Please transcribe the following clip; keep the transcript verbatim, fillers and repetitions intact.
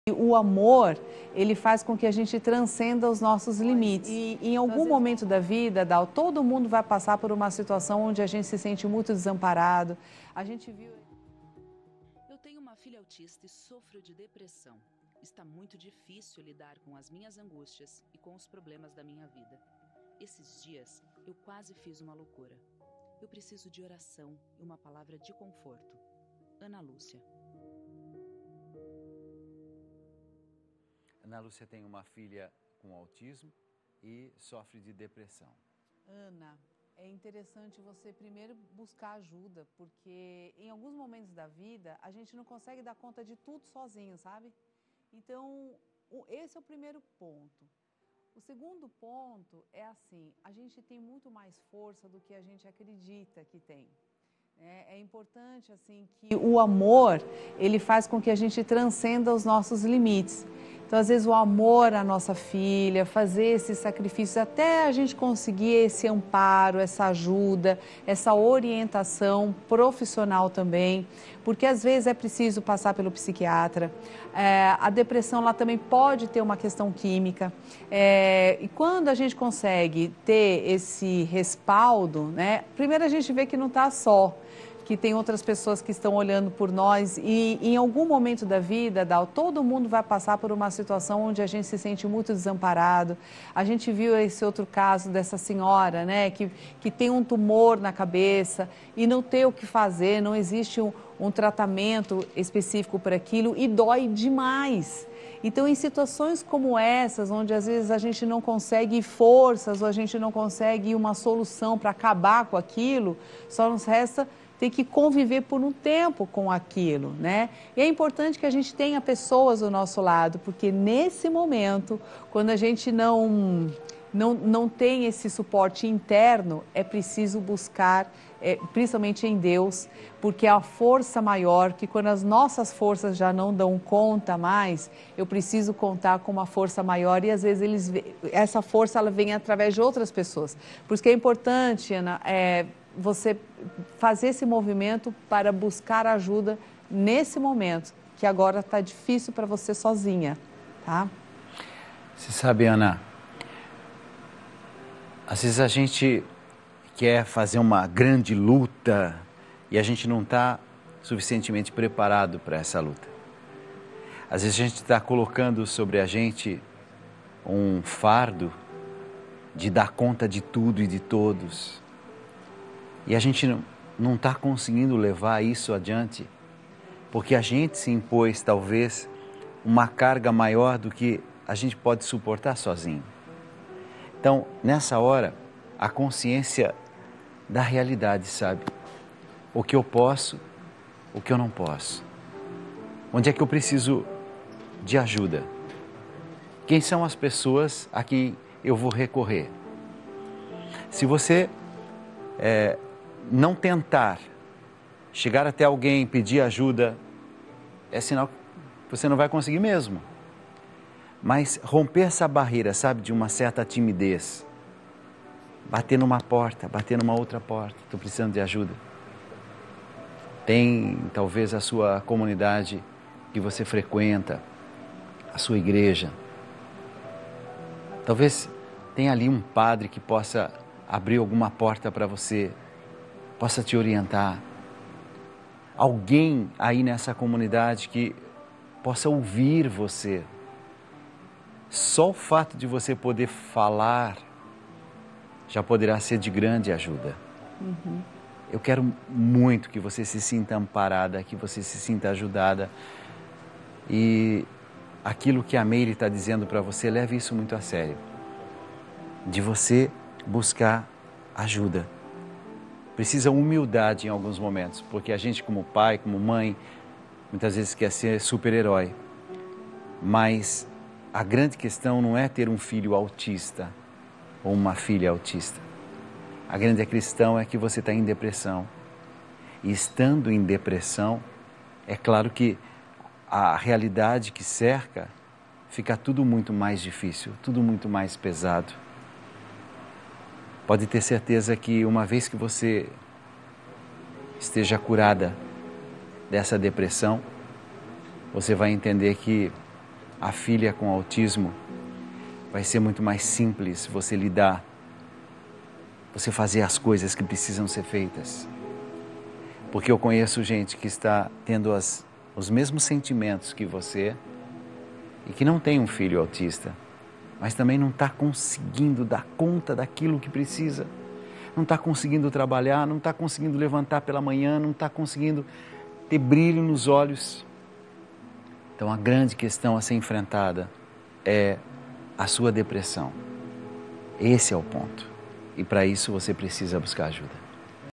O amor, ele faz com que a gente transcenda os nossos limites. E em algum momento da vida, Dal, todo mundo vai passar por uma situação onde a gente se sente muito desamparado. A gente viu... Eu tenho uma filha autista e sofro de depressão. Está muito difícil lidar com as minhas angústias e com os problemas da minha vida. Esses dias, eu quase fiz uma loucura. Eu preciso de oração e uma palavra de conforto. Ana Lúcia. Ana Lúcia tem uma filha com autismo e sofre de depressão. Ana, é interessante você primeiro buscar ajuda, porque em alguns momentos da vida a gente não consegue dar conta de tudo sozinho, sabe? Então, esse é o primeiro ponto. O segundo ponto é assim, a gente tem muito mais força do que a gente acredita que tem. É, é importante assim que o amor, ele faz com que a gente transcenda os nossos limites. Então, às vezes, o amor à nossa filha, fazer esses sacrifícios até a gente conseguir esse amparo, essa ajuda, essa orientação profissional também, porque às vezes é preciso passar pelo psiquiatra. É, a depressão ela também pode ter uma questão química. É, e quando a gente consegue ter esse respaldo, né, primeiro a gente vê que não está só, que tem outras pessoas que estão olhando por nós e em algum momento da vida, Dal, todo mundo vai passar por uma situação onde a gente se sente muito desamparado. A gente viu esse outro caso dessa senhora, né, que, que tem um tumor na cabeça e não tem o que fazer, não existe um, um tratamento específico para aquilo e dói demais. Então, em situações como essas, onde às vezes a gente não consegue forças ou a gente não consegue uma solução para acabar com aquilo, só nos resta tem que conviver por um tempo com aquilo, né? E é importante que a gente tenha pessoas ao nosso lado, porque nesse momento, quando a gente não, não, não tem esse suporte interno, é preciso buscar, é, principalmente em Deus, porque é a força maior, que quando as nossas forças já não dão conta mais, eu preciso contar com uma força maior e às vezes eles, essa força ela vem através de outras pessoas. Por isso que é importante, Ana, é, você fazer esse movimento para buscar ajuda nesse momento, que agora está difícil para você sozinha, tá? Você sabe, Ana, às vezes a gente quer fazer uma grande luta e a gente não está suficientemente preparado para essa luta. Às vezes a gente está colocando sobre a gente um fardo de dar conta de tudo e de todos. E a gente não está conseguindo levar isso adiante, porque a gente se impôs, talvez, uma carga maior do que a gente pode suportar sozinho. Então, nessa hora, a consciência da realidade, sabe? O que eu posso, o que eu não posso. Onde é que eu preciso de ajuda? Quem são as pessoas a quem eu vou recorrer? Se você... É, não tentar chegar até alguém, pedir ajuda, é sinal que você não vai conseguir mesmo. Mas romper essa barreira, sabe, de uma certa timidez, bater numa porta, bater numa outra porta, estou precisando de ajuda. Tem talvez a sua comunidade que você frequenta, a sua igreja. Talvez tenha ali um padre que possa abrir alguma porta para você, possa te orientar. Alguém aí nessa comunidade que possa ouvir você. Só o fato de você poder falar já poderá ser de grande ajuda. Uhum. Eu quero muito que você se sinta amparada, que você se sinta ajudada. E aquilo que a Meire está dizendo para você, leve isso muito a sério. De você buscar ajuda. Precisa humildade em alguns momentos, porque a gente como pai, como mãe, muitas vezes quer ser super-herói. Mas a grande questão não é ter um filho autista ou uma filha autista. A grande questão é que você está em depressão. E estando em depressão, é claro que a realidade que cerca fica tudo muito mais difícil, tudo muito mais pesado. Pode ter certeza que uma vez que você esteja curada dessa depressão, você vai entender que a filha com autismo, vai ser muito mais simples você lidar, você fazer as coisas que precisam ser feitas. Porque eu conheço gente que está tendo as, os mesmos sentimentos que você e que não tem um filho autista, mas também não está conseguindo dar conta daquilo que precisa. Não está conseguindo trabalhar, não está conseguindo levantar pela manhã, não está conseguindo ter brilho nos olhos. Então a grande questão a ser enfrentada é a sua depressão. Esse é o ponto. E para isso você precisa buscar ajuda.